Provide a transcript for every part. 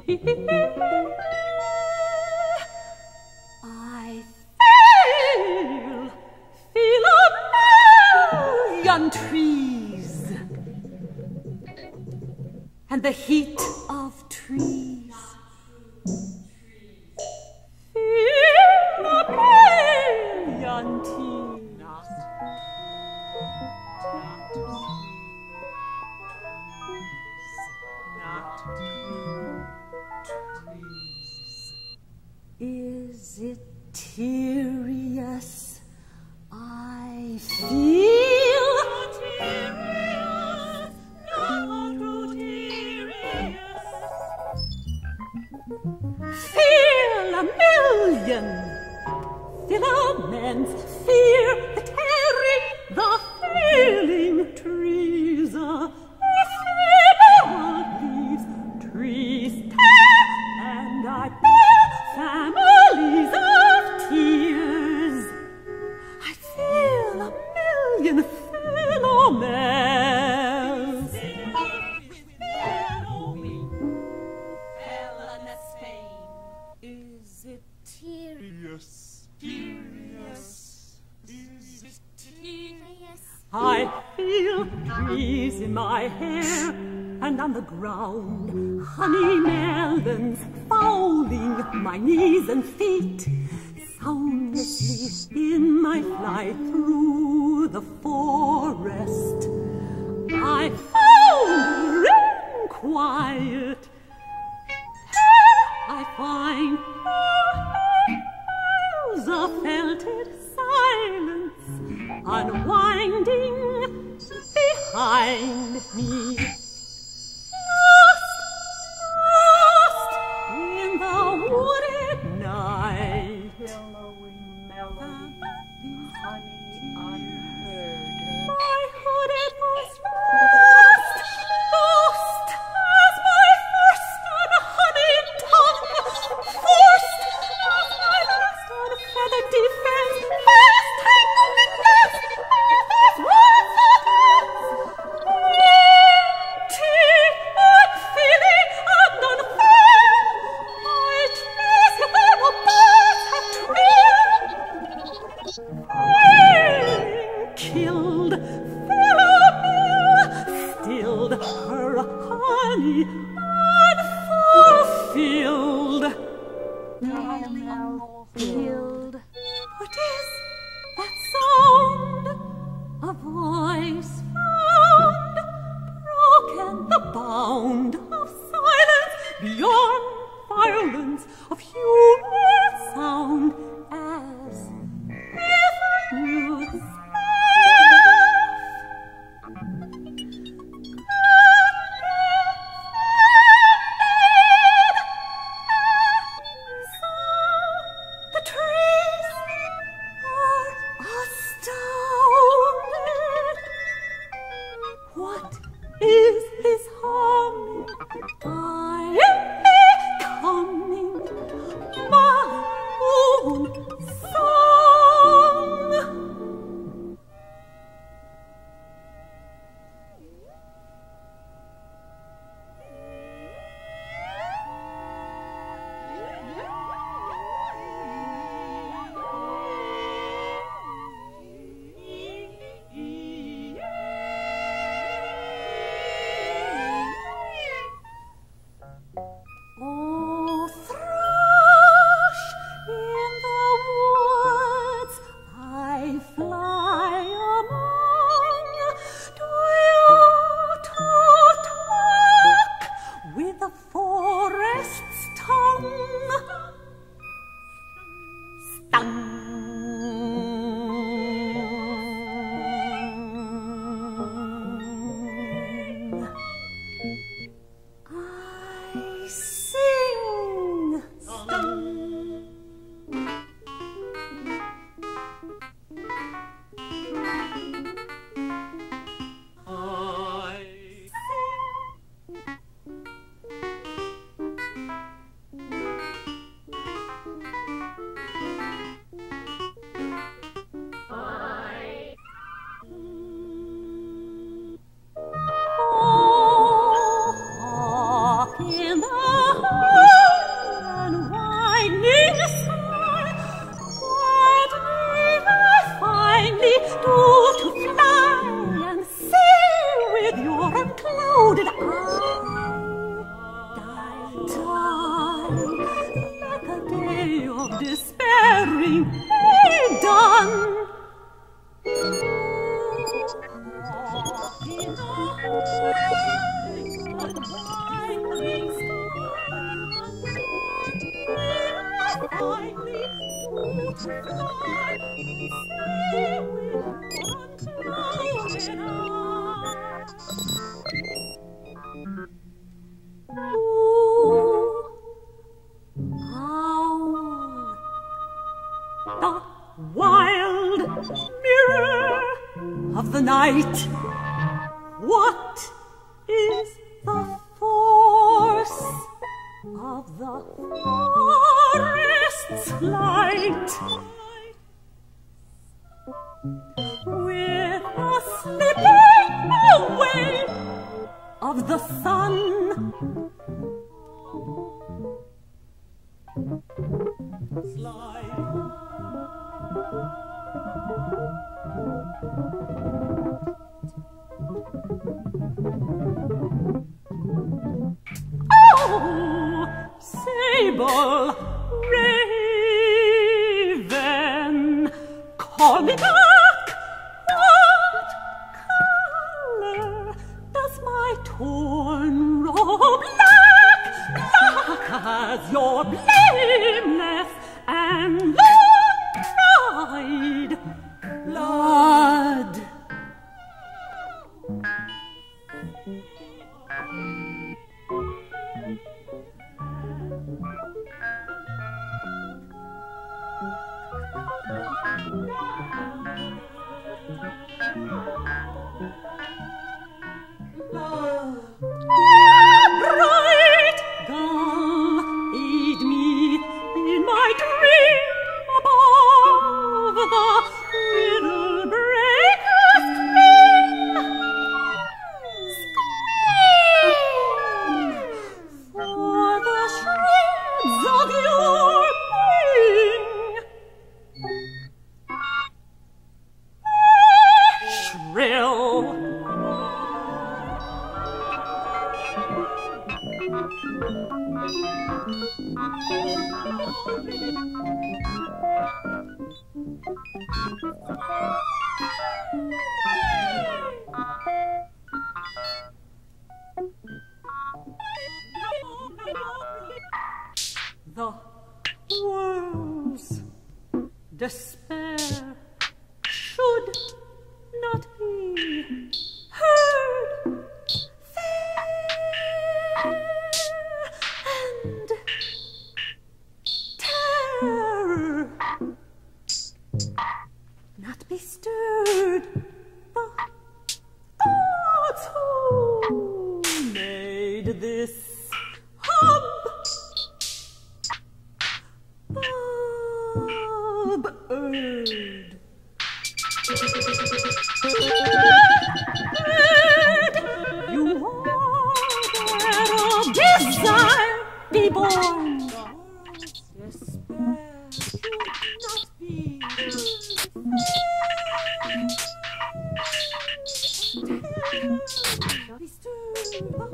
I feel a million trees, and the heat of trees. Feel a million tears. Is it tearious? I feel tearious, not tearious. Feel a million filaments, fear the tearing, the failing trees, ephemeral leaves, trees tear, and I bear families of tears. I feel a million filaments. Is it tearious? Is it tearious? I feel trees in my hair, and on the ground, honey melons fouling my knees and feet. Soundlessly in my flight through the forest, I found rain quiet. I find miles of felted silence unwinding behind me. Lost in the wooded night, Billowing melody, honey unheard. my hooded was lost, lost as my first unhoneyed tongue, forced as my last unfeathered defense, fast tangled in nets of these words of his. Empty, unfeeling, and unfed, I trace where the birds have trilled. Killed, Philomel, stilled her honey unfulfilled. Unfulfilled. What is that sound? A voice found, broken the bound of silence, beyond violence of human sound, as if I knew the self. So the trees are astounded. What is this humming? I am becoming my own song. The wild mirror of the night. What is the force of the forest's light? With a slipping away of the sun, slide. Oh, sable raven, call me back. What color does my torn robe lack? Black as your blameless and long-dried blood. Bright gull, aid me in my dream above the riddle breaker's scream. Scream for the shreds of your being. Shrill. The world's despair should not be heard. Fair and terror not be stirred. The gods who made this hub bird. You are where a desire be born. Despair should not be not be stirred.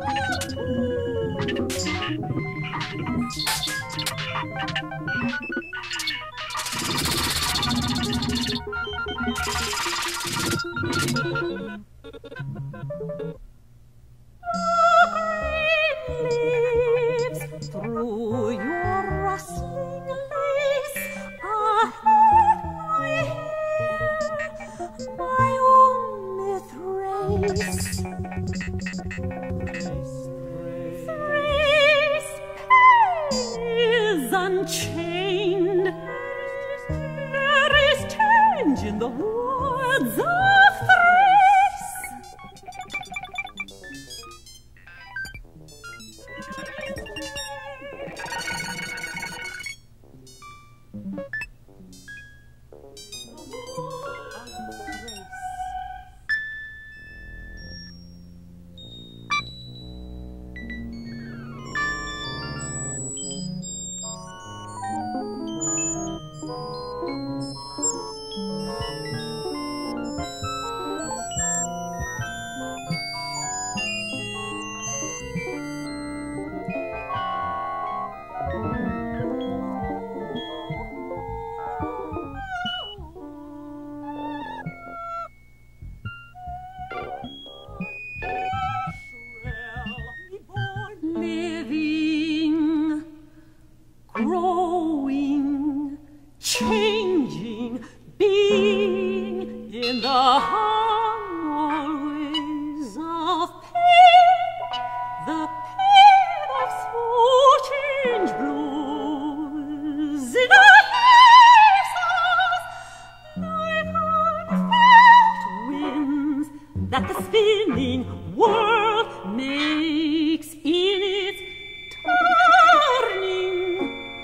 Leaves through your rustling lace. I hear my own myth race. Thrace is unchained. There is change in the woods of Thrace. that the spinning world makes in its turning.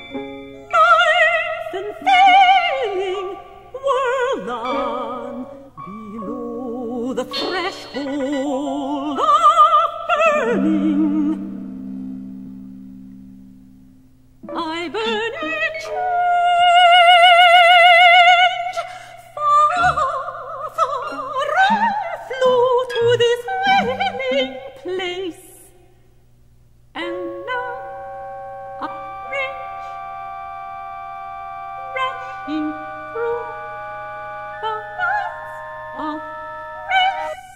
Life and failing whirl on below the threshold of burning. I burn in change, far, far I flew to this wailing place, and now I reach, rushing through the halls of grace.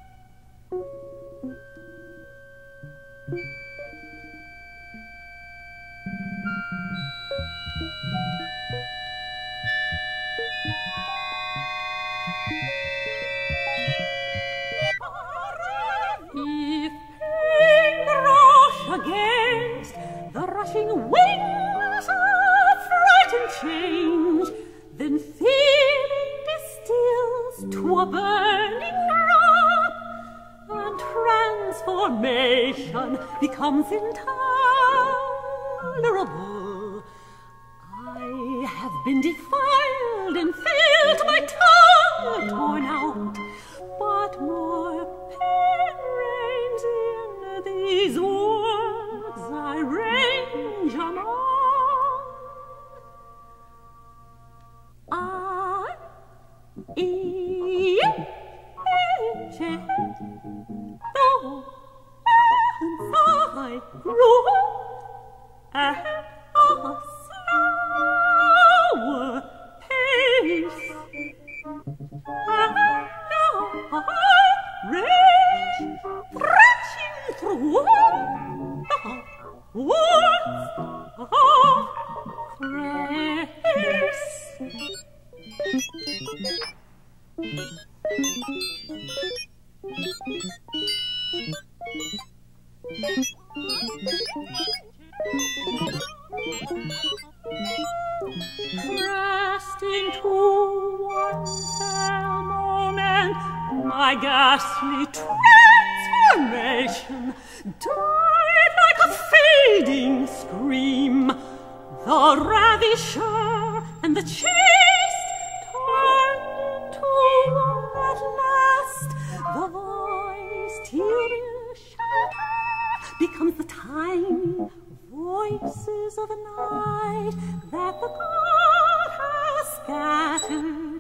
If pain rush against the rushing wings of frightened change, then feeling distills to a burning drop, and transformation becomes intolerable. I have been defiled and felt my tongue torn out, but more pain reigns in these words I range among. I though I grew at a slower pace, rage thrashing through the woods of grace. Pressed into one fell moment, my ghastly transformation died like a fading scream. The ravisher and the chased turned into one at last. The voice till shatter becomes the tiny voices of the night that the god has scattered.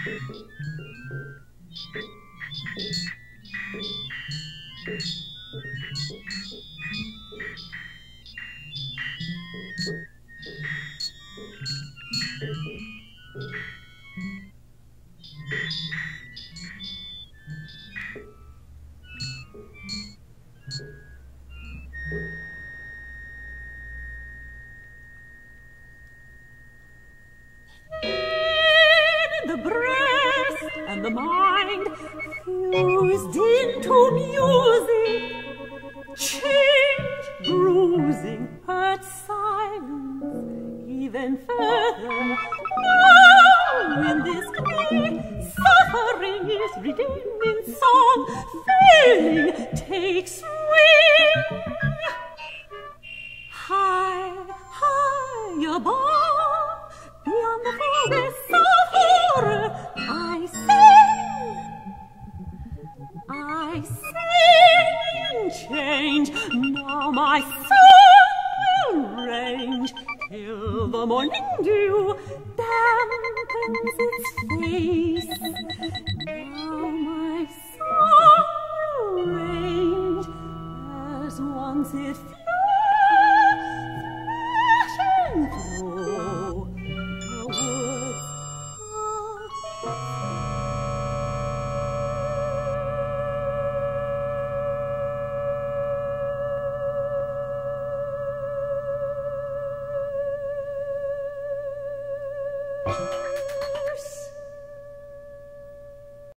In the breast and the mind fused into music, change bruising hurt silence even further. Now in this play, suffering is redeemed in song, feeling takes wing.